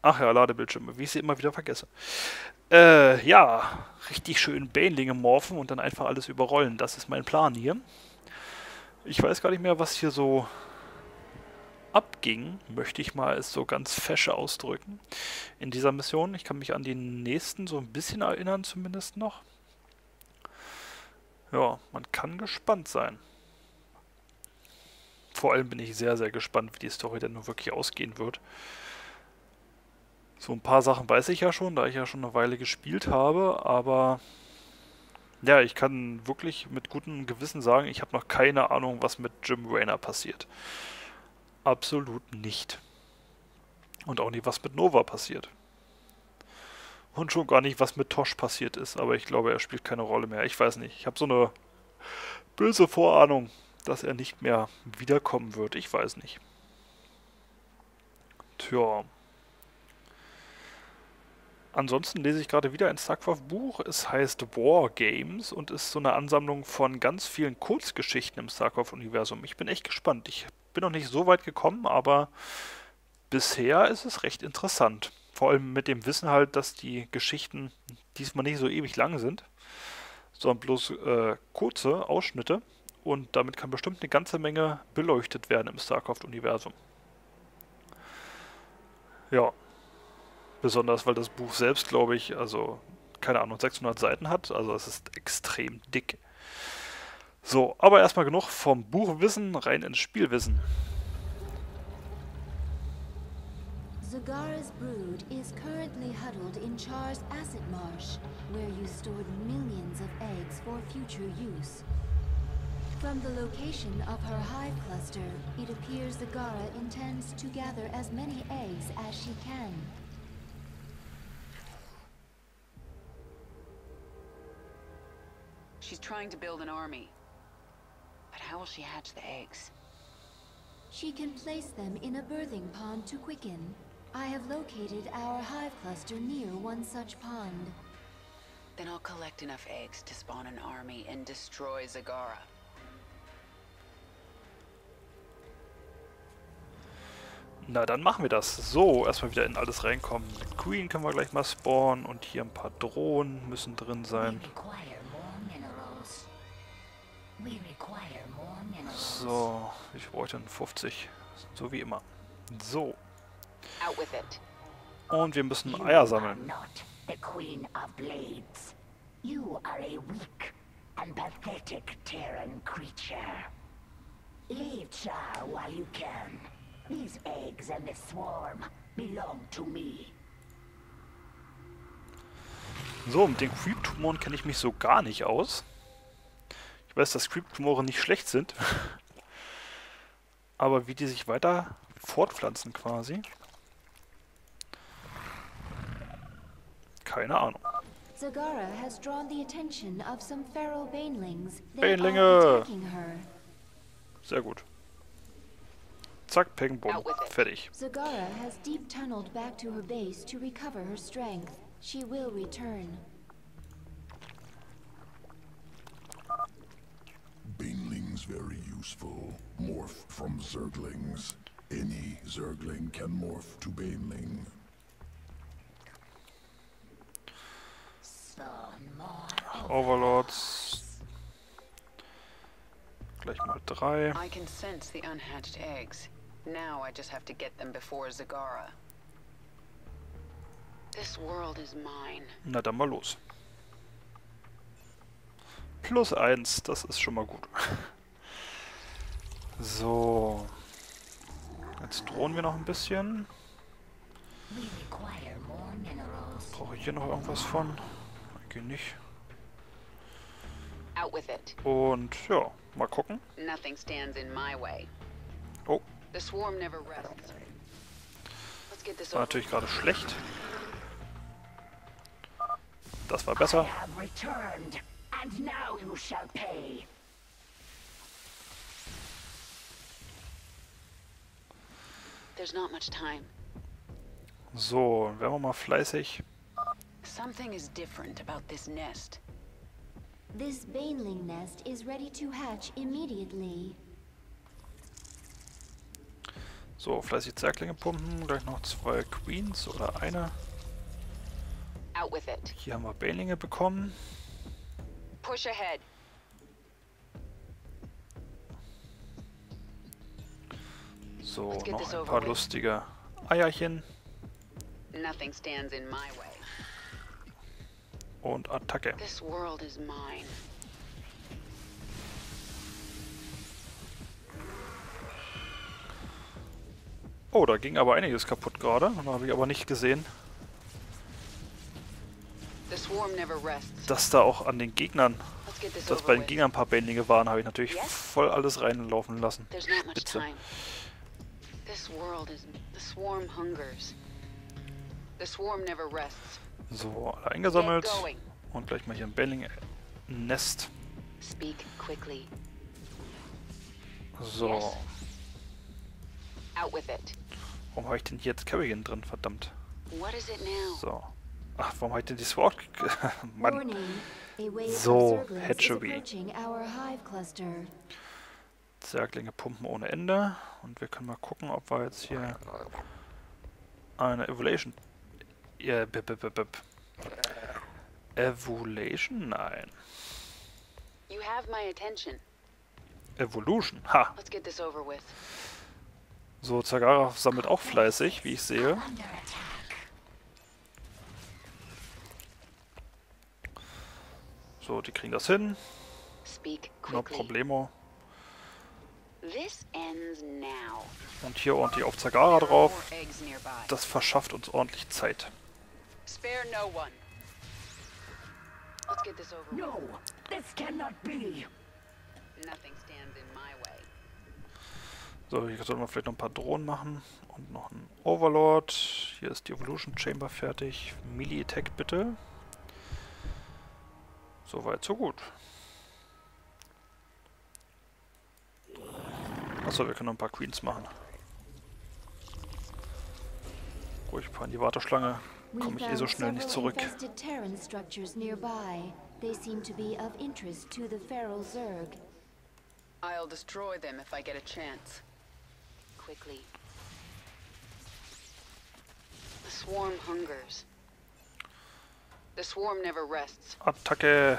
Ach ja, Ladebildschirme, wie ich sie immer wieder vergesse. Ja, richtig schön Banelinge morphen und dann einfach alles überrollen. Das ist mein Plan hier. Ich weiß gar nicht mehr, was hier so abging, möchte ich mal es so ganz fesch ausdrücken, in dieser Mission. Ich kann mich an die nächsten so ein bisschen erinnern, zumindest noch. Ja, man kann gespannt sein. Vor allem bin ich sehr, sehr gespannt, wie die Story denn nun wirklich ausgehen wird. So ein paar Sachen weiß ich ja schon, da ich ja schon eine Weile gespielt habe, aber ja, ich kann wirklich mit gutem Gewissen sagen, ich habe noch keine Ahnung, was mit Jim Raynor passiert. Absolut nicht. Und auch nicht, was mit Nova passiert. Und schon gar nicht, was mit Tosh passiert ist, aber ich glaube, er spielt keine Rolle mehr. Ich weiß nicht. Ich habe so eine böse Vorahnung, dass er nicht mehr wiederkommen wird. Ich weiß nicht. Tja. Ansonsten lese ich gerade wieder ein StarCraft-Buch. Es heißt War Games und ist so eine Ansammlung von ganz vielen Kurzgeschichten im StarCraft-Universum. Ich bin echt gespannt. Ich bin noch nicht so weit gekommen, aber bisher ist es recht interessant. Vor allem mit dem Wissen halt, dass die Geschichten diesmal nicht so ewig lang sind, sondern bloß kurze Ausschnitte. Und damit kann bestimmt eine ganze Menge beleuchtet werden im StarCraft-Universum. Ja, besonders weil das Buch selbst, glaube ich, also keine Ahnung, 600 Seiten hat. Also es ist extrem dick. So, aber erstmal genug vom Buchwissen rein ins Spielwissen. Zagara's brood is currently huddled in Char's acid marsh, where you stored millions of eggs for future use. From the location of her hive cluster, it appears Zagara intends to gather as many eggs as she can. She's trying to build an army. But how will she hatch the eggs? She can place them in a birthing pond to quicken. I have located our hive cluster near one such pond. Then I'll collect enough eggs to spawn an army and destroy Zagara. Na, dann machen wir das. So, erstmal wieder in alles reinkommen. Mit Queen können wir gleich mal spawnen und hier ein paar Drohnen müssen drin sein. So, ich bräuchte dann 50. So wie immer. So. Out with it. Und wir müssen Eier sammeln. Not the Queen of Blades. You are a weak and pathetic Terran creature. Leave Char while you can. These eggs and the swarm belong to me. So, mit den Creep-Tumoren kenne ich mich so gar nicht aus. Ich weiß, dass Creep-Tumore nicht schlecht sind. Aber wie die sich weiter fortpflanzen quasi. Keine Ahnung. Zagara has drawn the attention of some feral banelings. They Banelinge! are attacking her. Sehr gut. Zack, Peng, Bumm. Fertig. Zagara has deep tunneled back to her base to recover her strength. She will return. Banelings very useful. Morph from Zerglings. Any Zergling can morph to Baneling. Overlords. Gleich mal 3. I can sense the unhatched eggs. Now I just have to get them before Zagara. This world is mine. Na dann mal los. +1, das ist schon mal gut. So. Jetzt drohen wir noch ein bisschen. Brauche ich hier noch irgendwas von? Eigentlich nicht. Out with it. Und ja, mal gucken. Nothing stands in my way. Oh, The swarm never rests. Let's get this war over. natürlich gerade schlecht. Das war besser. I have returned, and now you shall pay. There's not much time. So, werden wir mal fleißig. Something is different about this nest. This baneling nest is ready to hatch immediately. So, fleißig Zerklinge pumpen. Gleich noch 2 Queens oder eine. Out with it. Hier haben wir Banelinge bekommen. Push ahead. So, Let's get noch this ein over paar with. lustige Eierchen. Nothing stands in my way. Und Attacke. This world is mine. Oh, da ging aber einiges kaputt gerade. Da habe ich aber nicht gesehen, The swarm never rests. dass da auch an den Gegnern, Let's get this dass over bei den with. Gegnern ein paar Banelinge waren, habe ich natürlich Yes? voll alles reinlaufen lassen. There's not much Spitze. time. This world is... The swarm hungers. The swarm never rests. So, alle Get eingesammelt. going. Und gleich mal hier ein Baneling-Nest. Speak quickly. So, Yes. Out with it. warum habe ich denn hier jetzt Kerrigan drin? Verdammt. What is it now? So. Ach, warum habe ich denn die Sword? Mann. Warning. A wave So, of Zerglings is Hatchery. approaching our hive cluster. Zerglinge pumpen ohne Ende. Und wir können mal gucken, ob wir jetzt hier eine Evolution... Ja, Evolution? Nein. You have my attention. Evolution. Ha! Let's get this over with. So, Zagara sammelt auch fleißig, wie ich sehe. Under attack. So, die kriegen das hin. Speak No quickly. problemo. This ends now. Und hier ordentlich auf Zagara drauf. More eggs nearby. Das verschafft uns ordentlich Zeit. Spare no one. Let's get this over with. No, this cannot be. Nothing stands in my way. So, hier sollten wir vielleicht noch ein paar Drohnen machen. Und noch ein Overlord. Hier ist die Evolution Chamber fertig. Melee Attack bitte. Soweit, so gut. Achso, wir können noch ein paar Queens machen. Ruhig ein paar in die Warteschlange. We Komme ich eh found so schnell nicht several zurück. infested Terran structures nearby. They seem to be of interest to the feral Zerg. I'll destroy them if I get a chance. Quickly. The swarm hungers. The swarm never rests. Attacke!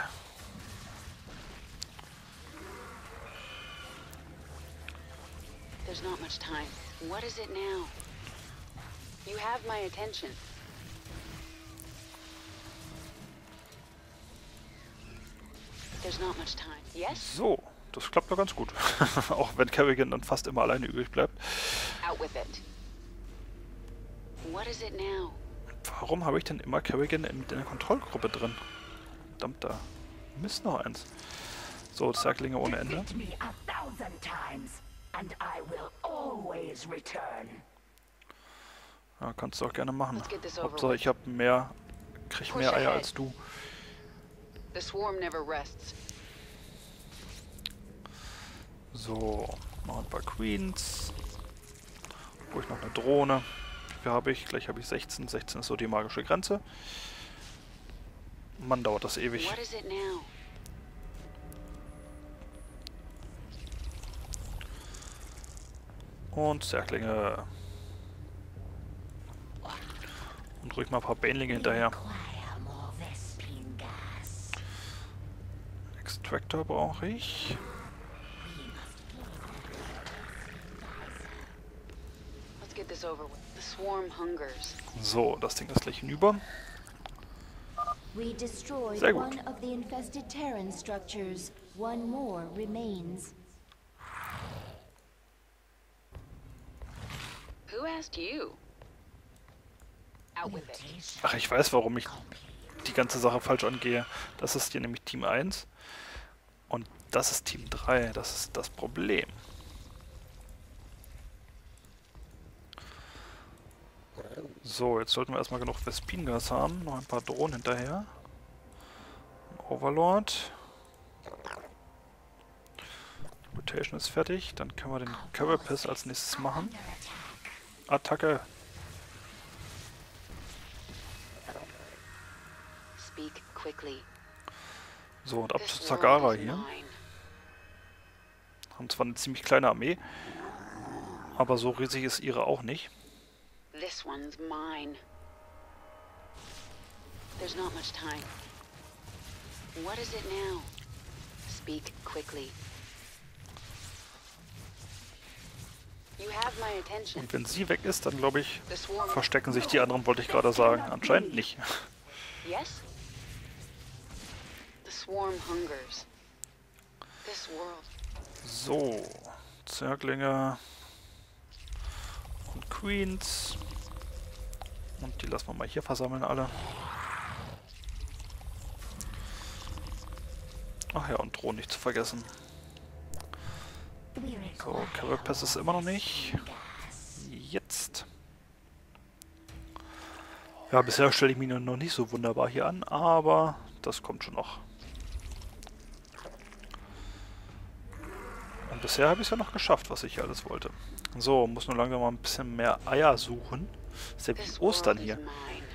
There's not much time. What is it now? You have my attention. There's not much time. Yes? So, das klappt doch ganz gut. Auch wenn Kerrigan dann fast immer alleine übrig bleibt. Out with it. What is it now? Warum habe ich denn immer Kerrigan in der Kontrollgruppe drin? Verdammt, da Mist noch eins. So, Zerglinge ohne Ende. Defeat me 1,000 times, and I will always return. Ja, kannst du auch gerne machen. Let's get this over Hauptsache, ich habe mehr, krieg mehr Eier als du. The swarm never rests. So, noch ein paar Queens. Ruhig noch eine Drohne. Wie viel habe ich? Gleich habe ich 16. 16 ist so die magische Grenze. Mann, dauert das ewig. What is it now? Und Zerglinge. Und ruhig mal ein paar Banelinge hinterher. Acquire more Vespene gas. Extractor brauche ich. Let's get this over with. The swarm hungers. So, das Ding ist gleich hinüber. We destroyed Sehr gut. one of the infested Terran structures. One more remains. Who asked you? Out with it. Ach, ich weiß, warum ich die ganze Sache falsch angehe. Das ist hier nämlich Team 1. Und das ist Team 3. Das ist das Problem. So, jetzt sollten wir erstmal genug Vespingas haben. Noch ein paar Drohnen hinterher. Ein Overlord. Rotation ist fertig. Dann können wir den Carapace als nächstes machen. Attacke. Speak quickly. So, und ab zu This Zagara world is hier. mine. Haben zwar eine ziemlich kleine Armee, Aber so riesig ist ihre auch nicht. This one's mine. There's not much time. What is it now? Speak quickly. You have my attention. Und wenn sie weg ist, dann glaube ich, The swarm. verstecken sich die anderen, wollte ich gerade sagen. Anscheinend nicht. Yes? The swarm hungers. This world. So, Zerglinge und Queens. Und die lassen wir mal hier versammeln alle. Ach ja, und Drohnen nicht zu vergessen. So, Carapace ist immer noch nicht. Jetzt. Ja, bisher stelle ich mich noch nicht so wunderbar hier an, aber das kommt schon noch. Und bisher habe ich es ja noch geschafft, was ich hier alles wollte. So, muss nur langsam mal ein bisschen mehr Eier suchen. Ist ja wie This Ostern world is hier. mine.